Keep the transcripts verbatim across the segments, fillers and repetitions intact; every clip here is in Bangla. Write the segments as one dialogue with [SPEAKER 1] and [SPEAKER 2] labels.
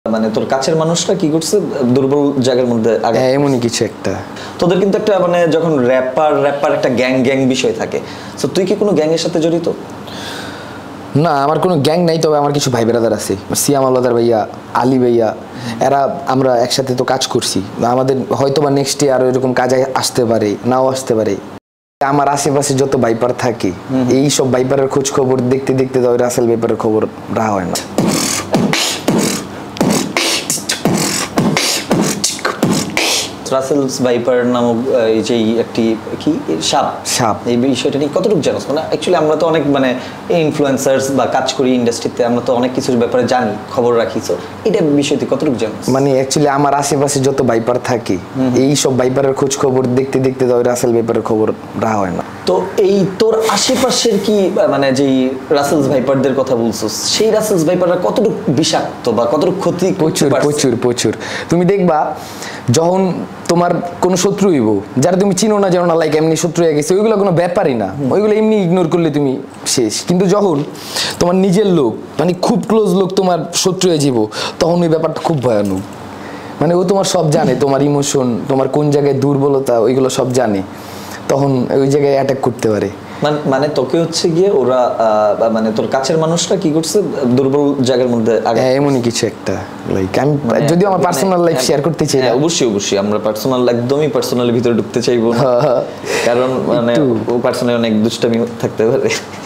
[SPEAKER 1] মানে তোর কাছের মানুষরা কি করছে দুর্বল জায়গার মধ্যে আগে
[SPEAKER 2] এমনই কিছু একটা
[SPEAKER 1] তোদের কিন্তু একটা মানে যখন র্যাপার র্যাপার একটা গ্যাং গ্যাং বিষয় থাকে সো তুই কি কোনো গ্যাং এর সাথে জড়িত?
[SPEAKER 2] না, আমার কোনো গ্যাং নাই, তবে আমার কিছু ভাই ব্রাদার আছে। সিয়াম আল্লাদার ভাইয়া, আলী ভাইয়া, এরা আমরা একসাথে তো কাজ করছি। আমাদের হয়তো বা নেক্সট ইয়ার এরকম কাজে আসতে পারে, নাও আসতে পারে। আমার আশেপাশে যত ভাইপার থাকে এই সব ভাইপারের খোঁজ খবর দেখতে দেখতে তো রাসেল ভাইপারের খবর রাখা হয় না।
[SPEAKER 1] রাসেলস ভাইপার নামক এই যে একটি কি সাপ
[SPEAKER 2] সাপ
[SPEAKER 1] এই বিষয়টা নিয়ে কতটুকু জানোস? মানে অ্যাকচুয়ালি আমরা তো অনেক মানে ইনফ্লুয়েন্সার্স বা কাজ করি ইন্ডাস্ট্রিতে, আমরা তো অনেক কিছুর ব্যাপারে জানি, খবর রাখি। তো এটা বিষয়টি কতটুকু জানোস?
[SPEAKER 2] মানে অ্যাকচুয়ালি আমার আশেপাশে যত ভাইপার থাকে এই সব ভাইপারের খোঁজ খবর দেখতে দেখতে তো রাসেল ভাইপারের খবর রাখা হয় না।
[SPEAKER 1] তো এই তোর আশেপাশের কি মানে যেই রাসেলস ভাইপারদের কথা বলছিস, সেই রাসেলস ভাইপাররা কতটুকু বিষাক্ত বা কতটুকু ক্ষতি?
[SPEAKER 2] প্রচুর প্রচুর প্রচুর। তুমি দেখবা যখন তোমার কোনো শত্রু হইব, যারা তুমি চিনো না জানো না, লাইক এমনি শত্রু হয়ে গেছে, ওইগুলো কোনো ব্যাপারই না, ওইগুলো এমনি ইগনোর করলে তুমি শেষ। কিন্তু যখন তোমার নিজের লোক, মানে খুব ক্লোজ লোক তোমার শত্রু হয়ে যাব, তখন ওই ব্যাপারটা খুব ভয়ানক। মানে ও তোমার সব জানে, তোমার ইমোশন, তোমার কোন জায়গায় দুর্বলতা, ওইগুলো সব জানে, তখন ওই জায়গায় অ্যাটাক করতে পারে।
[SPEAKER 1] মানে তোকে হচ্ছে গিয়ে ওরা মানে তোর কাছের মানুষরা কি করছে দুর্বল জায়গার মধ্যে আগে
[SPEAKER 2] এমনই কিছু একটা, লাইক আমি যদিও আমার পার্সোনাল লাইফ শেয়ার করতে চাই না।
[SPEAKER 1] অবশ্যই অবশ্যই আমরা পার্সোনাল একদমই পার্সোনালের ভিতরে ঢুকতে চাইবো না, কারণ মানে ও পার্সোনালি অনেক দুষ্টামি থাকতে পারে।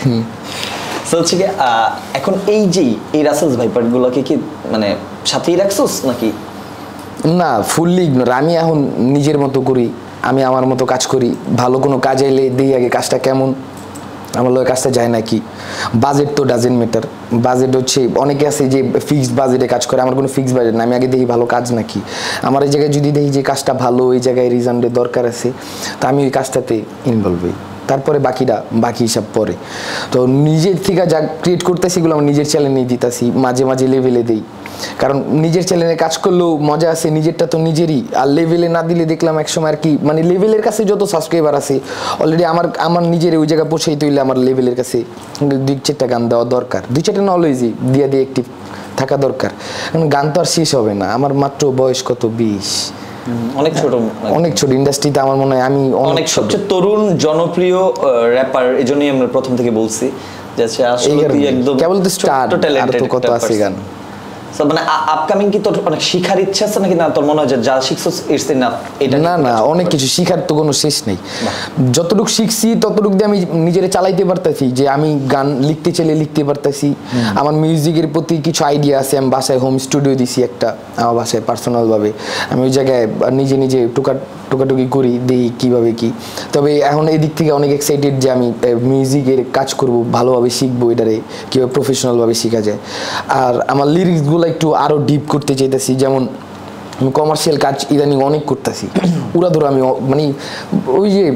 [SPEAKER 1] সো হচ্ছে কি এখন এই যে এই রাসেলস ভাইপার গুলোকে কি মানে সাথেই রাখছোস নাকি?
[SPEAKER 2] না, ফুললি ইগনোর। আমি এখন নিজের মতো করি, আমি আমার মতো কাজ করি। ভালো কোনো কাজ এলে দিই আগে কাজটা কেমন, আমার লোক কাজটা যায় নাকি। বাজেট তো ডাজেন্ট ম্যাটার। বাজেট হচ্ছে অনেকে আছে যে ফিক্সড বাজেটে কাজ করে, আমার কোনো ফিক্সড বাজেট না। আমি আগে দেখি ভালো কাজ নাকি। আমার এই জায়গায় যদি দেখি যে কাজটা ভালো, এই জায়গায় রিজাল্টের দরকার আছে, তা আমি ওই কাজটাতে ইনভলভ হই। তারপরে বাকিটা বাকি হিসাব পরে। তো নিজের থেকে যা ক্রিয়েট করতেছি এগুলো আমার নিজের চ্যানেলে দিতেছি, মাঝে মাঝে লেভেলে দিই। কারণ নিজের চ্যানেলে কাজ করলেও মজা আছে, নিজেরটা তো নিজেরই। আর লেভেলে না দিলে দেখলাম একসময় আর কি, মানে লেভেলের কাছে যত সাবস্ক্রাইবার আছে অলরেডি আমার আমার নিজের ওই জায়গায় পৌঁছাইতে হইলে আমার লেভেলের কাছে দুই চারটা গান দেওয়া দরকার, দুই চারটা নলেজই দিয়ে দিয়ে একটিভ থাকা দরকার। কারণ গান তো আর শেষ হবে না। আমার মাত্র বয়স কত, বিশ,
[SPEAKER 1] অনেক ছোট,
[SPEAKER 2] অনেক ছোট। ইন্ডাস্ট্রিতে আমার মনে হয় আমি
[SPEAKER 1] অনেক সবচেয়ে তরুণ জনপ্রিয় র্যাপার। এজন্যই আমরা প্রথম থেকে বলছি যে আসলে তুই একদম
[SPEAKER 2] কেবল তো স্টার্ট, আর তো কত আছে গান।
[SPEAKER 1] মানে আপকামিং কি তোর অনেক শিখার ইচ্ছা আছে নাকি না তোর মনে হয় যে যা শিখছস ইটস এনাফ? এটা
[SPEAKER 2] না না, অনেক কিছু শিখার তো কোনো শেষ নেই। যতটুকু শিখছি ততটুকু দিয়ে আমি নিজেরে চালাইতে পারতেছি, যে আমি গান লিখতে চাইলে লিখতে পারতেছি। আমার মিউজিকের প্রতি কিছু আইডিয়া আছে। আমি বাসায় হোম স্টুডিও দিছি একটা, আমার বাসায় পার্সোনাল ভাবে। আমি ওই জায়গায় নিজে নিজে টুকা টুকাটুকি করি, দিই কীভাবে কি। তবে এখন এই দিক থেকে অনেক এক্সাইটেড যে আমি মিউজিকের কাজ করব, ভালোভাবে শিখবো, এটারে কীভাবে প্রফেশনালভাবে শেখা যায়। আর আমার লিরিক্সগুলো একটু আরও ডিপ করতে চাইতেছি। যেমন আমি কমার্শিয়াল কাজ ইদানিং অনেক করতেছি, পুরা ধরো আমি মানে ওই যে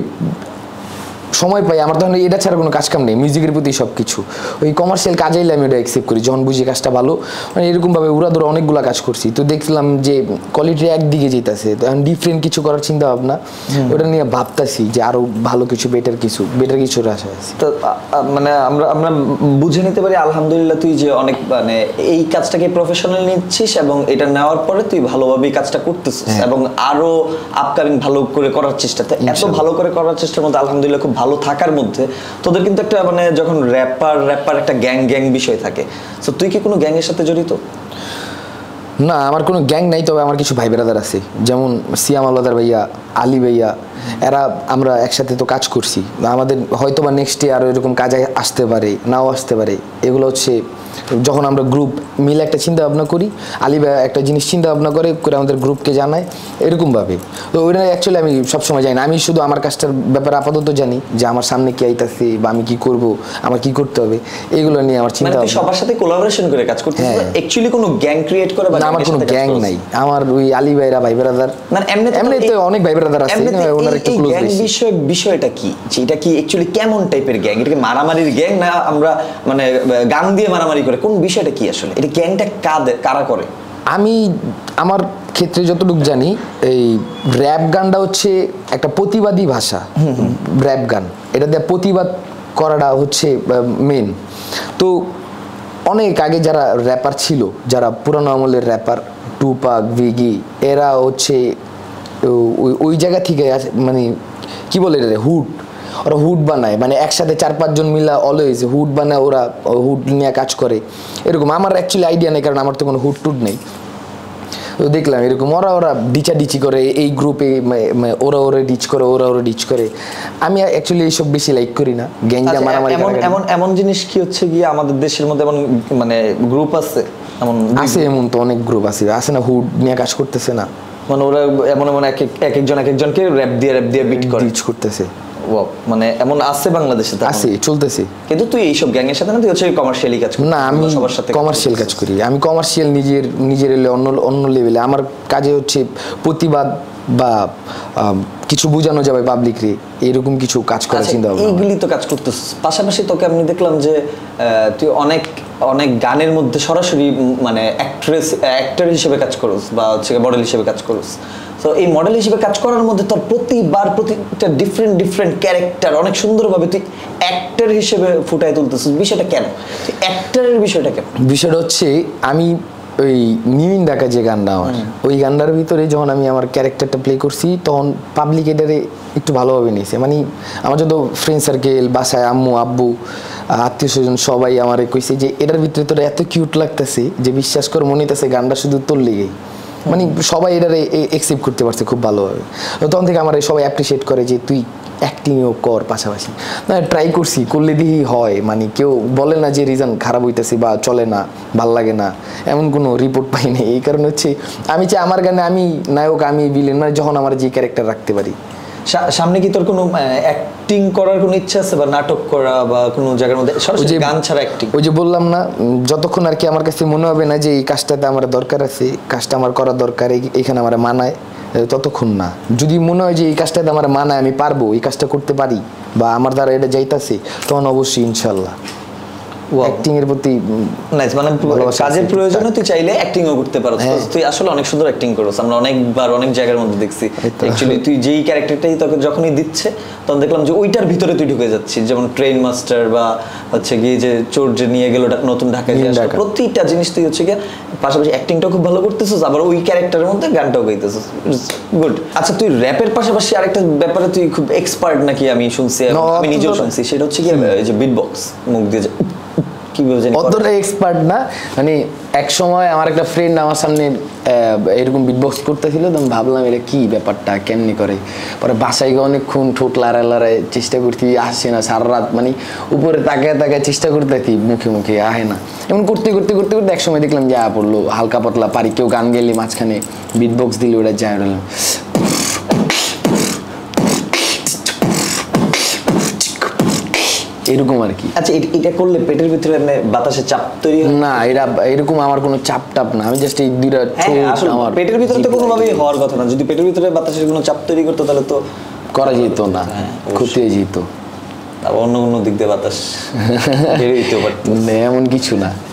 [SPEAKER 2] সময় পাই, আমার তখন এটা ছাড়া কোনো কাজ কাম নেই, মিউজিকের প্রতি সব কিছু। ওই কমার্শিয়াল কাজে এলে আমি ওটা অ্যাকসেপ্ট করি, যখন বুঝি কাজটা ভালো। মানে এরকমভাবে উড়া ধরো অনেকগুলো কাজ করছি, তো দেখলাম যে কোয়ালিটি একদিকে যেতেছে। তো এখন ডিফারেন্ট কিছু করার চিন্তা ভাবনা, ওটা নিয়ে ভাবতেছি যে আরও ভালো কিছু, বেটার কিছু বেটার কিছুর আশা আছে।
[SPEAKER 1] তো মানে আমরা আমরা বুঝে নিতে পারি আলহামদুলিল্লাহ তুই যে অনেক মানে এই কাজটাকে প্রফেশনাল নিচ্ছিস এবং এটা নেওয়ার পরে তুই ভালোভাবে কাজটা করতেছিস এবং আরো আপকামিং ভালো করে করার চেষ্টা। তো এত ভালো করে করার চেষ্টার মধ্যে আলহামদুলিল্লাহ খুব ভালো থাকার মধ্যে তোদের কিন্তু একটা মানে যখন র্যাপার র্যাপার একটা গ্যাং গ্যাং বিষয় থাকে। সো তুই কি কোনো গ্যাং এর সাথে জড়িত?
[SPEAKER 2] না, আমার কোনো গ্যাং নাই, তবে আমার কিছু ভাই ব্রাদার আছে। যেমন সিয়াম আল্লাদার ভাইয়া, আলী ভাইয়া, এরা আমরা একসাথে তো কাজ করছি। আমাদের হয়তো বা নেক্সট ইয়ার এরকম কাজে আসতে পারে, নাও আসতে পারে। এগুলো হচ্ছে যখন আমরা গ্রুপ মিলে একটা চিন্তা ভাবনা করি, আলী ভাই একটা জিনিস চিন্তা ভাবনা করে করে আমাদের গ্রুপকে জানায় এরকমভাবে। তো ওইটা অ্যাকচুয়ালি আমি সবসময় জানি না, আমি শুধু আমার কাজটার ব্যাপারে আপাতত জানি যে আমার সামনে কি আইতাছে বা আমি কি করব, আমার কি করতে হবে, এগুলো নিয়ে আমার চিন্তা।
[SPEAKER 1] মানে সবার সাথে কোলাবোরেশন করে কাজ করতেছিস, অ্যাকচুয়ালি কোনো গ্যাং ক্রিয়েট করে?
[SPEAKER 2] না, আমার কোনো গ্যাং নাই। আমার ওই আলী ভাইরা ভাই ব্রাদার, মানে এমনি এমনিতে অনেক ভাই ব্রাদার আছে, ওনার একটু ক্লোজ বেশি।
[SPEAKER 1] বিষয় বিষয়টা কি, এটা কি অ্যাকচুয়ালি কেমন টাইপের গ্যাং? এটা কি মারামারির গ্যাং না আমরা মানে গান দিয়ে মারামারি করে? কোন বিষয়টা কি আসলে? এটা গ্যাংটা কাদের কারা করে?
[SPEAKER 2] আমি আমার ক্ষেত্রে যতটুকু জানি, এই র‍্যাপ গানটা হচ্ছে একটা প্রতিবাদী ভাষা। র‍্যাপ গান এটা দিয়ে প্রতিবাদ করাটা হচ্ছে মেন। তো অনেক আগে যারা র্যাপার ছিল, যারা পুরানো আমলের র্যাপার, টুপাক, বিগি, এরা হচ্ছে ওই ওই জায়গা থেকে মানে কি বলে রে হুড, ওরা হুড বানায়, মানে একসাথে চার পাঁচজন মিলা অলওয়েজ হুড বানায়, ওরা হুড নিয়ে কাজ করে এরকম। আমার অ্যাকচুয়ালি আইডিয়া নেই, কারণ আমার তো কোনো হুড টুড নেই। তো দেখলাম এরকম ওরা ওরা ডিচা ডিচি করে, এই গ্রুপে ওরা ওরা ডিচ করে, ওরা ওরা ডিচ করে। আমি অ্যাকচুয়ালি এইসব বেশি লাইক করি না, গ্যাংজা মারামারি।
[SPEAKER 1] এমন এমন এমন জিনিস কি হচ্ছে গিয়ে আমাদের দেশের মধ্যে এমন মানে গ্রুপ আছে, এমন
[SPEAKER 2] আছে, এমন তো অনেক গ্রুপ আছে আছে না, হুড নিয়ে কাজ করতেছে না,
[SPEAKER 1] মানে ওরা এমন এমন এক এক একজন এক একজনকে র্যাপ দিয়ে র্যাপ দিয়ে বিট করে
[SPEAKER 2] ডিচ করতেছে।
[SPEAKER 1] ওয়াও, মানে এমন আছে বাংলাদেশে?
[SPEAKER 2] আছে, চলতেছে।
[SPEAKER 1] কিন্তু তুই এইসব গ্যাংয়ের সাথে না, তুই হচ্ছে কমার্শিয়ালি কাজ করিস?
[SPEAKER 2] না, আমি
[SPEAKER 1] সবার সাথে
[SPEAKER 2] কমার্শিয়াল কাজ করি। আমি কমার্শিয়াল নিজের নিজের অন্য অন্য লেভেলে। আমার কাজে হচ্ছে প্রতিবাদ বা কিছু বোঝানো যাবে পাবলিকরে, এরকম কিছু কাজ করার চিন্তা ভাবনা।
[SPEAKER 1] এইগুলি তো কাজ করতেছিস। পাশাপাশি তোকে আমি দেখলাম যে তুই অনেক অনেক গানের মধ্যে সরাসরি মানে অ্যাক্ট্রেস অ্যাক্টর হিসেবে কাজ করস, বা হচ্ছে মডেল হিসেবে কাজ করস। তো এই মডেল হিসেবে কাজ করার মধ্যে তোর প্রতিবার প্রতিটা ডিফারেন্ট ডিফারেন্ট ক্যারেক্টার অনেক সুন্দরভাবে তুই অ্যাক্টর হিসেবে ফুটায় তুলতেছিস। বিষয়টা কেন? অ্যাক্টরের বিষয়টা কেন?
[SPEAKER 2] বিষয়টা হচ্ছে আমি ওই নিউ ইন ঢাকা যে গানটা, আমার ওই গানটার ভিতরে যখন আমি আমার ক্যারেক্টারটা প্লে করছি, তখন পাবলিক এটারে একটু ভালোভাবে নিয়েছে। মানে আমার যত ফ্রেন্ড সার্কেল, বাসায় আম্মু আব্বু আত্মীয় স্বজন সবাই আমার কইছে যে এটার ভিতরে তোর এত কিউট লাগতেছে যে বিশ্বাস কর মনে হইতেছে গানটা শুধু তোর লেগেই। মানে সবাই এটারে একসেপ্ট করতে পারছে খুব ভালোভাবে। তখন থেকে আমার সবাই অ্যাপ্রিসিয়েট করে যে তুই অ্যাক্টিংও কর পাশাপাশি। না, ট্রাই করছি, করলে দিয়েই হয়। মানে কেউ বলে না যে রিজন খারাপ হইতেছে বা চলে না, ভাল লাগে না, এমন কোনো রিপোর্ট পাই না। এই কারণে হচ্ছে আমি চাই আমার গানে আমি নায়ক, আমি ভিলেন, মানে যখন আমার যে ক্যারেক্টার রাখতে পারি।
[SPEAKER 1] সামনে কি তোর কোনো অ্যাক্টিং করার কোনো ইচ্ছা আছে, বা নাটক করা, বা কোনো জায়গার মধ্যে সরাসরি গান ছাড়া অ্যাক্টিং? ওই
[SPEAKER 2] যে বললাম না, যতক্ষণ আর কি আমার কাছে মনে হবে না যে এই কাজটাতে আমার দরকার আছে, কাজটা আমার করা দরকার, এখানে আমার মানায়, ততক্ষণ না। যদি মনে হয় যে এই কাজটাতে আমার মানায়, আমি পারবো, এই কাজটা করতে পারি, বা আমার দ্বারা এটা যাইতাছে, তখন অবশ্যই ইনশাল্লাহ অ্যাক্টিং এর প্রতি
[SPEAKER 1] নাইস। মানে কাজের প্রয়োজনে তুই চাইলে অ্যাক্টিংও করতে পারছিস। তুই আসলে অনেক সুন্দর অ্যাক্টিং করছিস, আমরা অনেকবার অনেক জায়গার মধ্যে দেখছি। অ্যাকচুয়ালি তুই যেই ক্যারেক্টারটাই তোকে যখনই দিচ্ছে, তখন দেখলাম যে ওইটার ভিতরে তুই ঢুকে যাচ্ছিস। যেমন ট্রেন মাস্টার, বা হচ্ছে গিয়ে যে চোর যে নিয়ে গেল নতুন ঢাকায়, প্রতিটা জিনিস তুই হচ্ছে গিয়ে পাশাপাশি অ্যাক্টিংটা খুব ভালো করতেছিস, আবার ওই ক্যারেক্টারের মধ্যে গানটাও গাইতেছিস। গুড। আচ্ছা, তুই র্যাপের পাশাপাশি আরেকটা ব্যাপারে তুই খুব এক্সপার্ট নাকি আমি শুনছি, আমি নিজেও শুনছি, সেটা হচ্ছে কি যে বিট বক্স, মুখ দিয়ে
[SPEAKER 2] অতটা এক্সপার্ট না। মানে এক সময় আমার একটা ফ্রেন্ড আমার সামনে এরকম বিটবক্স করতেছিল, তো আমি ভাবলাম এটা কি ব্যাপারটা, কেমনি করে। পরে বাসায় গিয়ে অনেকক্ষণ ঠোঁট লাড়ায় লাড়ায় চেষ্টা করতে, আসছে না, সারা রাত মানে উপরে তাকায় তাকায় চেষ্টা করতেছি, মুখে মুখে আহে না। এমন করতে করতে করতে করতে এক সময় দেখলাম যে আ পড়লো, হালকা পাতলা পারি। কেউ গান গেলে মাঝখানে বিটবক্স দিলে ওটা যায় উঠলাম, এরকম আর কি।
[SPEAKER 1] আচ্ছা, এটা করলে পেটের ভিতরে বাতাসে চাপ তৈরি হয়
[SPEAKER 2] না? এটা এরকম আমার কোনো চাপ টাপ না, আমি জাস্ট এই দুইটা
[SPEAKER 1] আমার পেটের ভিতরে তো কোনোভাবেই হওয়ার কথা না। যদি পেটের ভিতরে বাতাসের কোনো চাপ তৈরি করতো তাহলে তো
[SPEAKER 2] করা যেত না, ক্ষতি হয়ে যেত।
[SPEAKER 1] অন্য অন্য দিক দিয়ে বাতাস বের হইতে পারতো,
[SPEAKER 2] এমন কিছু না।